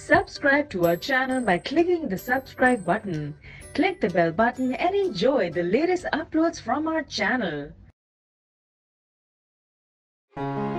Subscribe to our channel by clicking the subscribe button. Click the bell button and enjoy the latest uploads from our channel.